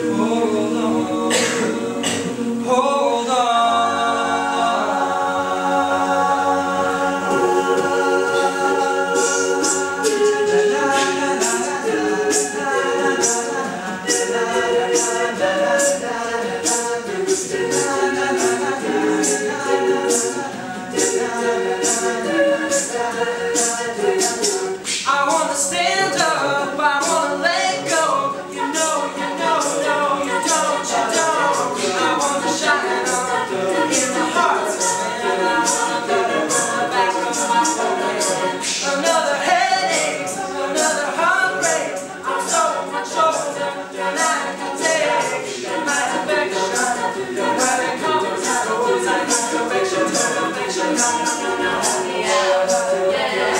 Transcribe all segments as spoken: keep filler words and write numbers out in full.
Hold on, hold on. I wanna stand up, I wanna let go. You know, you know, no, you don't, you don't. I wanna shine on in the hearts of men. I wanna let it run back on my forehead. Another headache, another heartbreak. I'm so much older than I can take. My affection, where it comes, goes, I need direction, perfection. No, no, no, no, help me out, yeah.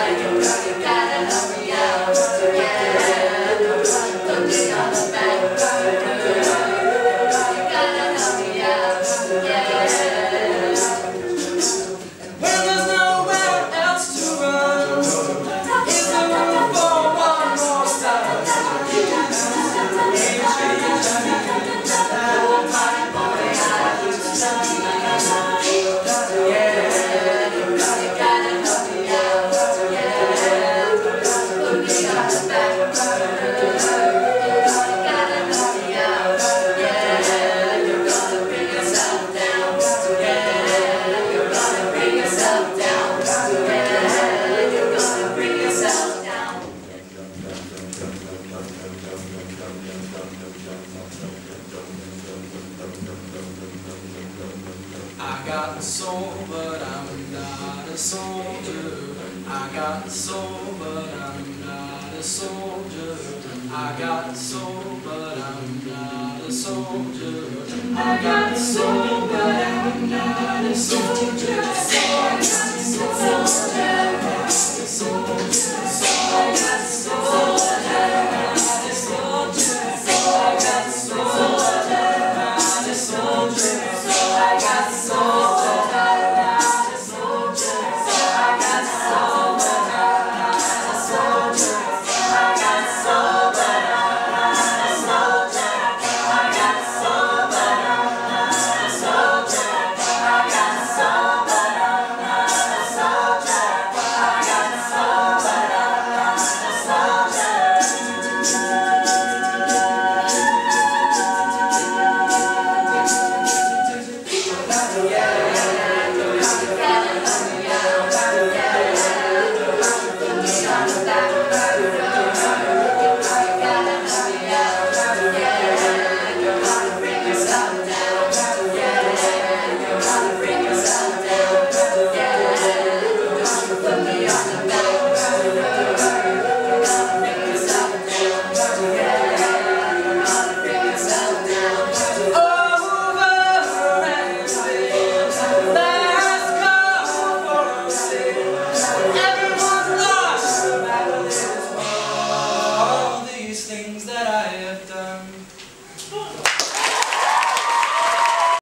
I got the soul, but I'm not a soldier. I got the soul, but I'm not a soldier. I got the soul, but I'm not a soldier. I got the soul, but I'm not a soldier.